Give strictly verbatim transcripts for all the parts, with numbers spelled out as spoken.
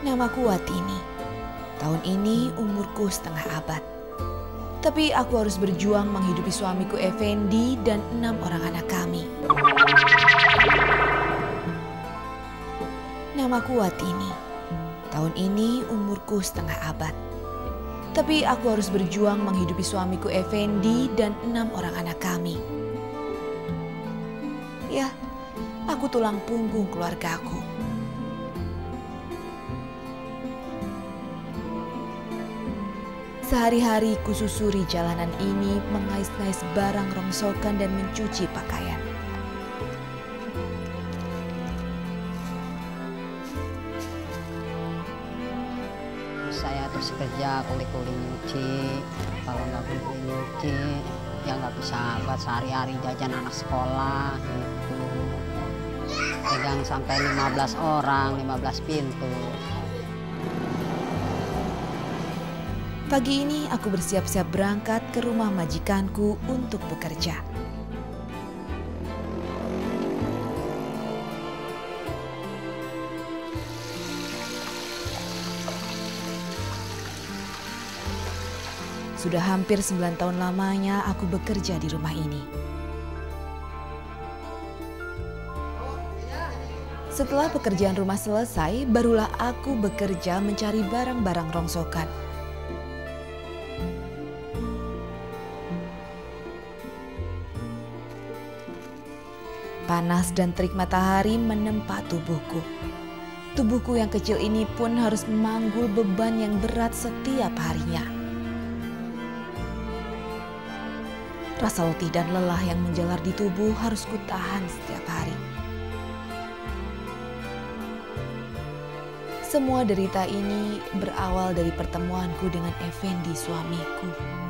Namaku Watini. Tahun ini umurku setengah abad. Tapi aku harus berjuang menghidupi suamiku Effendi dan enam orang anak kami. Namaku Watini. Tahun ini umurku setengah abad. Tapi aku harus berjuang menghidupi suamiku Effendi dan enam orang anak kami. Ya, aku tulang punggung keluargaku. Sehari-hari kususuri jalanan ini, mengais-ngais barang rongsokan dan mencuci pakaian. Saya terus kerja kuli-kuli nyuci, kalau nggak kuli nyuci ya nggak bisa buat sehari-hari jajan anak sekolah gitu. Pegang sampai lima belas orang, lima belas pintu. Pagi ini aku bersiap-siap berangkat ke rumah majikanku untuk bekerja. Sudah hampir sembilan tahun lamanya aku bekerja di rumah ini. Setelah pekerjaan rumah selesai, barulah aku bekerja mencari barang-barang rongsokan. Panas dan terik matahari menempa tubuhku. Tubuhku yang kecil ini pun harus memanggul beban yang berat setiap harinya. Rasa letih dan lelah yang menjalar di tubuh harus kutahan setiap hari. Semua derita ini berawal dari pertemuanku dengan Effendi suamiku.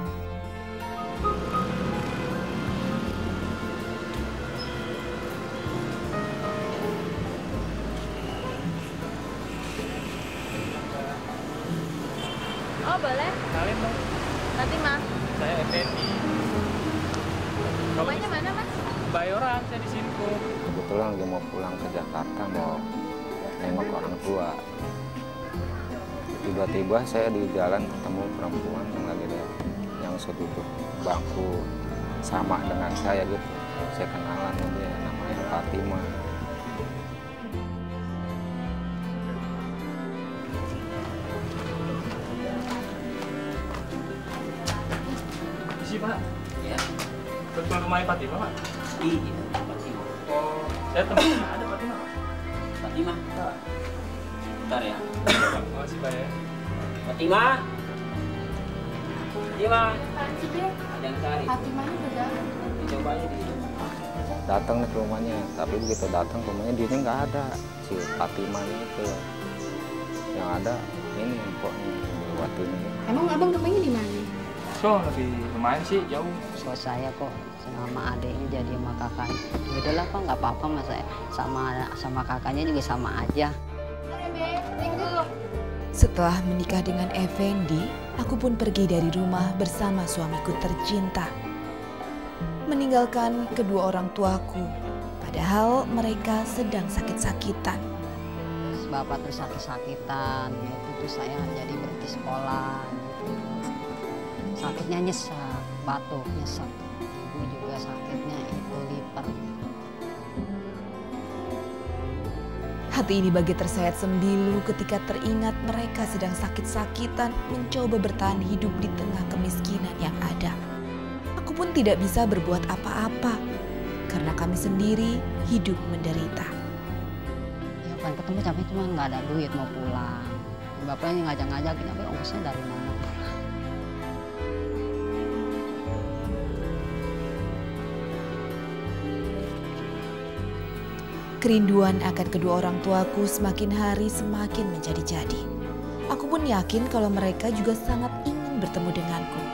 Oh boleh? Kenalin dong, Nanti mah. saya Effendi. Rumahnya mana mas? Bayoran, saya di sini kok. Kebetulan lagi mau pulang ke Jakarta, mau nengok orang tua. Tiba-tiba saya di jalan ketemu perempuan yang lagi ada yang seduduk bangku sama dengan saya gitu. Saya kenalan dia, namanya Fatimah. Isi Pak. Ya, Betul rumahnya Fatimah Pak? iya, Fatimah. Oh, saya temannya ada Fatimah Pak. Fatimah, bentar ya. Makasih Pak ya. Fatimah, Fatimah, ada yang cari. Fatimahnya udah. Dicoba aja di Datang nih ke rumahnya, tapi begitu datang ke rumahnya dia nggak ada. Si Fatimahnya itu yang ada ini pokoknya Watini. Emang abang rumahnya di mana? So, lebih lumayan sih, jauh. Bos saya kok sama adiknya jadi sama kakaknya. Ya udahlah Pak, nggak apa-apa mas saya sama sama kakaknya juga sama aja. Setelah menikah dengan Effendi, aku pun pergi dari rumah bersama suamiku tercinta. Meninggalkan kedua orang tuaku, padahal mereka sedang sakit-sakitan. Bapak terus sakit-sakitan, itu tuh saya jadi berhenti sekolah. Gitu. Sakitnya nyesek, batuk nyesek. Ibu juga sakitnya itu liver. Hati ini bagi tersayat sembilu ketika teringat mereka sedang sakit-sakitan mencoba bertahan hidup di tengah kemiskinan yang ada. Aku pun tidak bisa berbuat apa-apa karena kami sendiri hidup menderita. Ya kan ketemu tapi cuma nggak ada duit mau pulang. Bapaknya ngajak-ngajakin tapi ongkosnya dari mana? Kerinduan akan kedua orang tuaku semakin hari semakin menjadi-jadi. Aku pun yakin kalau mereka juga sangat ingin bertemu denganku.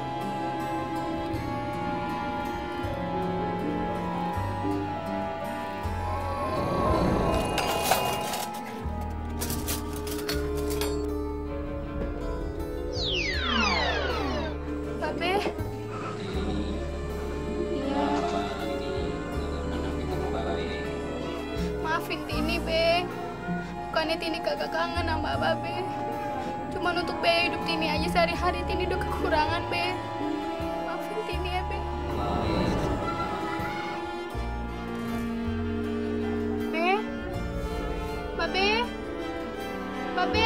Babe. Iya. Maafin Tini, Be. Bukan bukannya Tini kagak kangen sama Babe. Cuman untuk biaya hidup Tini aja sehari-hari Tini udah kekurangan, Be. Maafin Tini ya, Be. Be? Babe? Babe?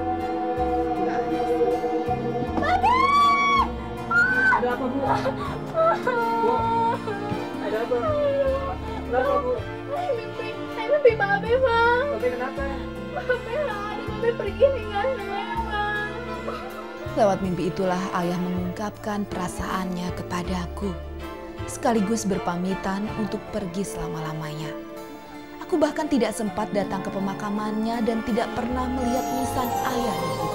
Babe! Ada apa, Bu? Bu? Ada apa? Kenapa, Bu? Saya mimpi, saya mimpi Babe, Bang. Babe kenapa? Babe ada, Babe pergi ninggalin saya, Bang. Lewat mimpi itulah ayah mengungkapkan perasaannya kepadaku, sekaligus berpamitan untuk pergi selama-lamanya. Aku bahkan tidak sempat datang ke pemakamannya dan tidak pernah melihat nisan ayah di